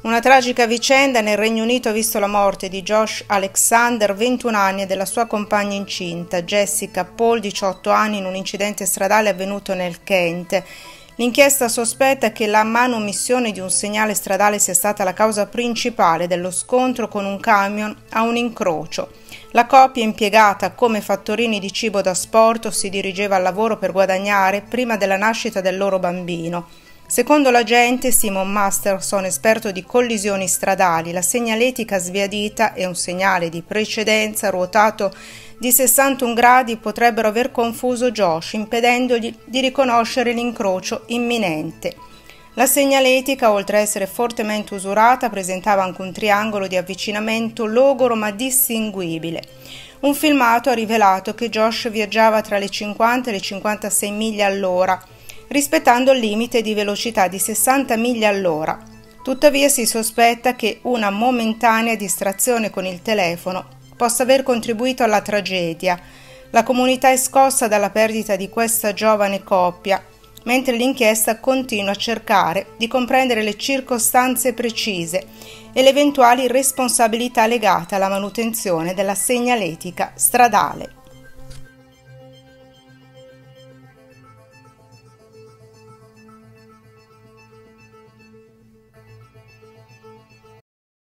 Una tragica vicenda nel Regno Unito ha visto la morte di Josh Alexander, 21 anni, e della sua compagna incinta, Jessica Paul, 18 anni, in un incidente stradale avvenuto nel Kent. L'inchiesta sospetta che la manomissione di un segnale stradale sia stata la causa principale dello scontro con un camion a un incrocio. La coppia, impiegata come fattorini di cibo da asporto, si dirigeva al lavoro per guadagnare prima della nascita del loro bambino. Secondo l'agente Simon Masterson, esperto di collisioni stradali, la segnaletica sbiadita e un segnale di precedenza ruotato di 61 gradi potrebbero aver confuso Josh, impedendogli di riconoscere l'incrocio imminente. La segnaletica, oltre a essere fortemente usurata, presentava anche un triangolo di avvicinamento logoro ma distinguibile. Un filmato ha rivelato che Josh viaggiava tra le 50 e le 56 miglia all'ora, rispettando il limite di velocità di 60 miglia all'ora. Tuttavia si sospetta che una momentanea distrazione con il telefono possa aver contribuito alla tragedia. La comunità è scossa dalla perdita di questa giovane coppia, mentre l'inchiesta continua a cercare di comprendere le circostanze precise e le eventuali responsabilità legate alla manutenzione della segnaletica stradale.